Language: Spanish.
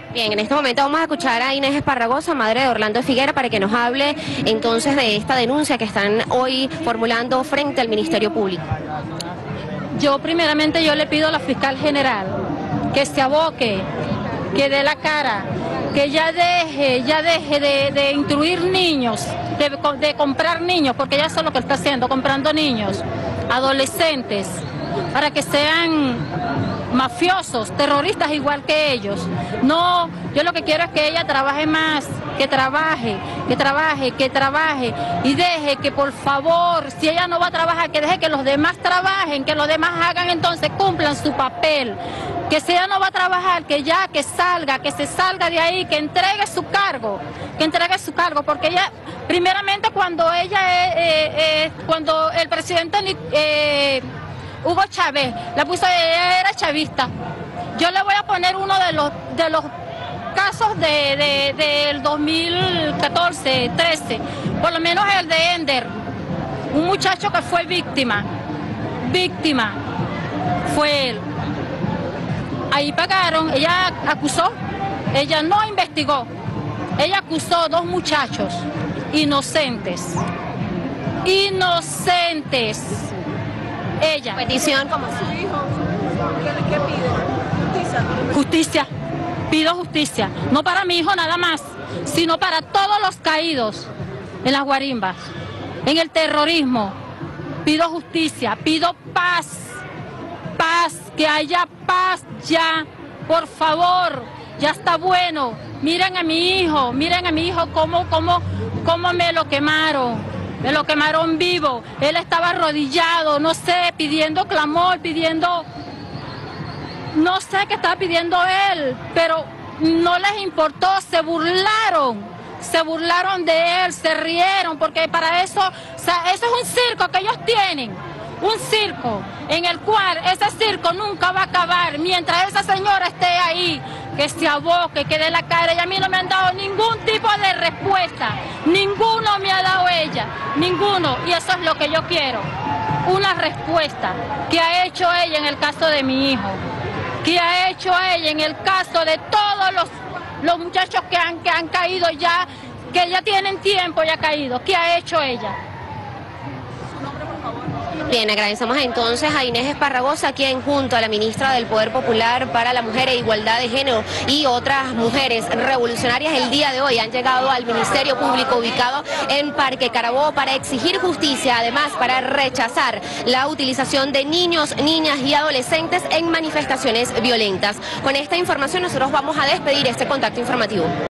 Bien, en este momento vamos a escuchar a Inés Esparragosa, madre de Orlando Figuera, para que nos hable entonces de esta denuncia que están hoy formulando frente al Ministerio Público. Yo primeramente le pido a la fiscal general que se aboque, que dé la cara, que ya deje de instruir niños, de comprar niños, porque ya eso es lo que está haciendo, comprando niños, adolescentes, para que sean mafiosos, terroristas igual que ellos. No, yo lo que quiero es que ella trabaje más, que trabaje y deje que, por favor, si ella no va a trabajar, que deje que los demás trabajen, que los demás hagan, entonces cumplan su papel. Que si ella no va a trabajar, que salga, que se salga de ahí, que entregue su cargo, porque ella, primeramente cuando el presidente Hugo Chávez la puso, ella era chavista. Yo le voy a poner uno de los casos del 2014-13, por lo menos el de Ender, un muchacho que fue víctima fue él. Ahí pagaron, ella acusó, ella no investigó, ella acusó a 2 muchachos inocentes. Ella. Petición como su hijo, ¿qué pide? Justicia. Pido justicia, no para mi hijo nada más, sino para todos los caídos en las guarimbas, en el terrorismo. Pido justicia, pido paz, que haya paz ya, por favor, ya está bueno. Miren a mi hijo cómo me lo quemaron. Me lo quemaron vivo, él estaba arrodillado, no sé, pidiendo clamor, no sé qué estaba pidiendo él, pero no les importó, se burlaron de él, se rieron, porque para eso, o sea, eso es un circo que ellos tienen, un circo en el cual ese circo nunca va a acabar mientras esa señora esté ahí. Que se aboque, que dé la cara. Y a mí no me han dado ningún tipo de respuesta, ninguno me ha dado ella, ninguno, y eso es lo que yo quiero, una respuesta. ¿Qué ha hecho ella en el caso de mi hijo? ¿Qué ha hecho ella en el caso de todos los muchachos que han caído ya, que ya tienen tiempo ya caídos? ¿Qué ha hecho ella? Bien, agradecemos entonces a Inés Esparragosa, quien junto a la ministra del Poder Popular para la Mujer e Igualdad de Género y otras mujeres revolucionarias el día de hoy han llegado al Ministerio Público ubicado en Parque Carabobo para exigir justicia, además para rechazar la utilización de niños, niñas y adolescentes en manifestaciones violentas. Con esta información nosotros vamos a despedir este contacto informativo.